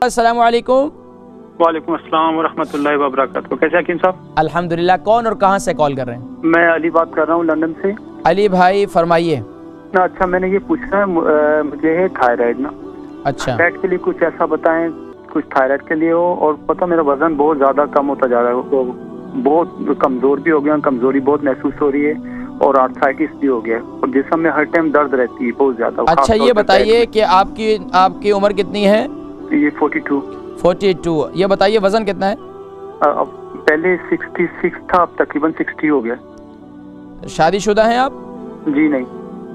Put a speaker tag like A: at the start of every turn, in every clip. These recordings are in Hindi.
A: अस्सलाम वालेकुम।
B: वालेकुम अस्सलाम वरहमतुल्लाहि वबरकातुहू। कैसे हकीम साहब?
A: अल्हम्दुलिल्लाह। कौन और कहाँ से कॉल कर रहे हैं?
B: मैं अली बात कर रहा हूँ लंदन से।
A: अली भाई फरमाइए।
B: अच्छा, मैंने ये पूछना है, मुझे है थायराइड ना।
A: अच्छा,
B: थायराइड के लिए कुछ ऐसा बताएं, कुछ थायराइड के लिए हो। और पता मेरा वजन बहुत ज़्यादा कम होता जा रहा है, तो बहुत कमज़ोर भी हो गया, कमज़ोरी बहुत महसूस हो रही है और आर्थराइटिस भी हो गया और जिस्म में हर टाइम दर्द रहती है बहुत ज़्यादा।
A: अच्छा ये बताइए कि आपकी उम्र कितनी है?
B: ये 42।
A: 42। ये बताइए वज़न कितना है?
B: अब पहले 66 था, अब तकरीबन 60 हो गया।
A: शादीशुदा हैं आप?
B: जी नहीं।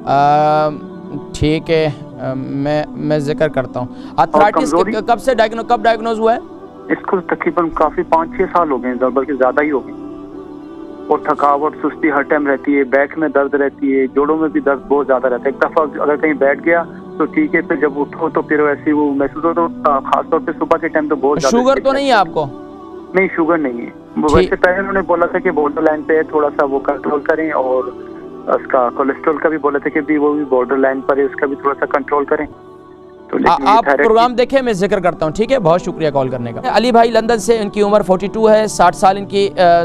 A: ठीक है, मैं जिक्र करता हूँ। आर्थराइटिस कब डायग्नोज हुआ है?
B: इसको तकरीबन काफ़ी 5-6 साल हो गए, बल्कि ज़्यादा ही हो गए। और थकावट सुस्ती हर टाइम रहती है, बैक में दर्द रहती है, जोड़ों में भी दर्द बहुत ज़्यादा रहता है। एक दफ़ा अगर कहीं बैठ गया तो ठीक है, फिर जब उठो तो फिर वैसे वो महसूस हो, तो खासतौर पे सुबह के टाइम तो बहुत ज़्यादा।
A: शुगर तो नहीं है आपको?
B: नहीं, शुगर नहीं है। वैसे पहले उन्होंने बोला था कि बॉर्डर लाइन पे है, थोड़ा सा वो कंट्रोल करें, और उसका कोलेस्ट्रॉल का भी बोला था कि भी वो भी बॉर्डर लाइन पर है, उसका भी थोड़ा सा कंट्रोल करें। तो
A: आप प्रोग्राम देखें, मैं जिक्र करता हूँ। ठीक है, बहुत शुक्रिया कॉल करने का। अली भाई लंदन से, इनकी उम्र 42 है, 60 साल इनकी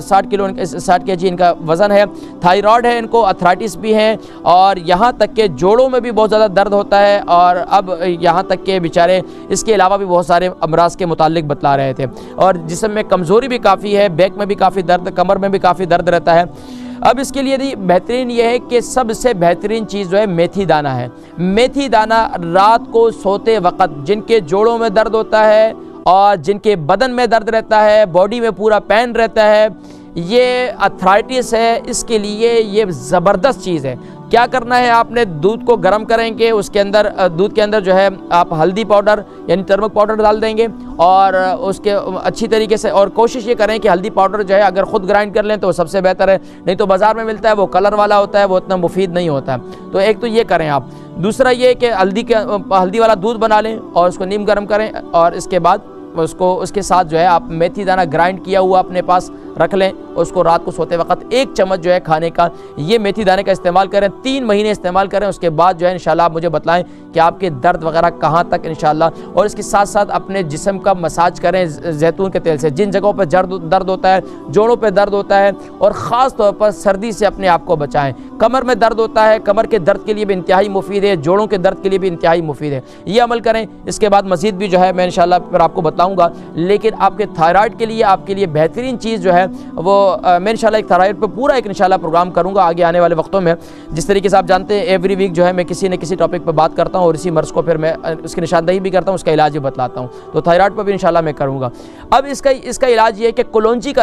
A: 60 kg इनका वज़न है। थायराइड है इनको, अर्थराइटिस भी है, और यहाँ तक के जोड़ों में भी बहुत ज़्यादा दर्द होता है। और अब यहाँ तक के बेचारे इसके अलावा भी बहुत सारे अमराज के मुतालिक बतला रहे थे। और जिस्म में कमज़ोरी भी काफ़ी है, बैक में भी काफ़ी दर्द, कमर में भी काफ़ी दर्द रहता है। अब इसके लिए बेहतरीन ये है कि सबसे बेहतरीन चीज़ जो है मेथी दाना है। मेथी दाना रात को सोते वक़्त जिनके जोड़ों में दर्द होता है और जिनके बदन में दर्द रहता है, बॉडी में पूरा पेन रहता है, ये अर्थराइटिस है, इसके लिए ये ज़बरदस्त चीज़ है। क्या करना है, आपने दूध को गर्म करेंगे, उसके अंदर दूध के अंदर जो है आप हल्दी पाउडर यानी टर्मरिक पाउडर डाल देंगे, और उसके अच्छी तरीके से, और कोशिश ये करें कि हल्दी पाउडर जो है अगर ख़ुद ग्राइंड कर लें तो सबसे बेहतर है, नहीं तो बाज़ार में मिलता है वो कलर वाला होता है, वो इतना मुफीद नहीं होता है। तो एक तो ये करें आप। दूसरा ये कि हल्दी वाला दूध बना लें और उसको नीम गर्म करें, और इसके बाद उसके साथ जो है आप मेथी दाना ग्राइंड किया हुआ अपने पास रख लें। उसको रात को सोते वक्त 1 चम्मच जो है खाने का, ये मेथी दाने का इस्तेमाल करें, 3 महीने इस्तेमाल करें। उसके बाद जो है इंशाल्लाह आप मुझे बताएं कि आपके दर्द वगैरह कहाँ तक इंशाल्लाह। और इसके साथ साथ अपने जिस्म का मसाज करें जैतून के तेल से। जिन जगहों पर दर्द होता है, जोड़ों पर दर्द होता है, और ख़ास तौर पर सर्दी से अपने आप को बचाएँ। कमर में दर्द होता है, कमर के दर्द के लिए भी इंतहाई मुफीद है, जोड़ों के दर्द के लिए भी इंतहाई मुफीद है। ये अमल करें। इसके बाद मज़ीद भी जो है मैं इंशाल्लाह फिर आपको बताऊँगा। लेकिन आपके थायराइड के लिए, आपके लिए बेहतरीन चीज़ जो है वो मैं इंशाल्लाह एक थायराइड पर पूरा एक इंशाल्लाह प्रोग्राम करूंगा आगे आने वाले वक्तों में। जिस तरीके से आप जानते हैं एवरी वीक जो है मैं किसी न किसी टॉपिक पर बात करता हूं, और इसी मर्ज़ को फिर मैं उसकी निशानदही भी करता हूं, उसका इलाज भी बतलाता हूं। तो थायराइड पर भी इंशाल्लाह मैं करूंगा। अब इसका इलाज ये है कि कलौंजी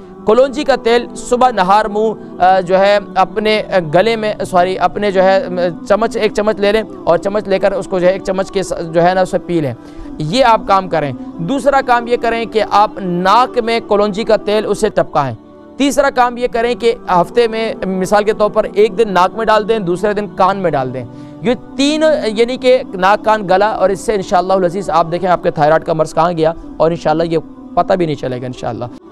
A: का तेल सुबह नहार मुँह जो है अपने गले में, अपने जो है 1 चम्मच ले लें, और चम्मच लेकर उसको जो है 1 चम्मच के जो है ना उसे पी लें। ये आप काम करें। दूसरा काम ये करें कि आप नाक में कलौंजी का तेल उसे टपकाएं। तीसरा काम ये करें कि हफ्ते में मिसाल के तौर पर 1 दिन नाक में डाल दें, दूसरे दिन कान में डाल दें। ये 3 यानी कि नाक, कान, गला, और इससे इंशाअल्लाह अज़ीज़ आप देखें आपके थायराइड का मर्ज़ कहाँ गया, और इंशाअल्लाह ये पता भी नहीं चलेगा इंशाअल्लाह।